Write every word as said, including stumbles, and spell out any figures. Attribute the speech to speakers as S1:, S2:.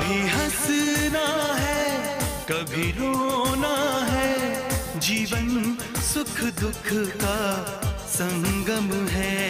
S1: कभी हंसना है कभी रोना है, जीवन सुख दुख का संगम है।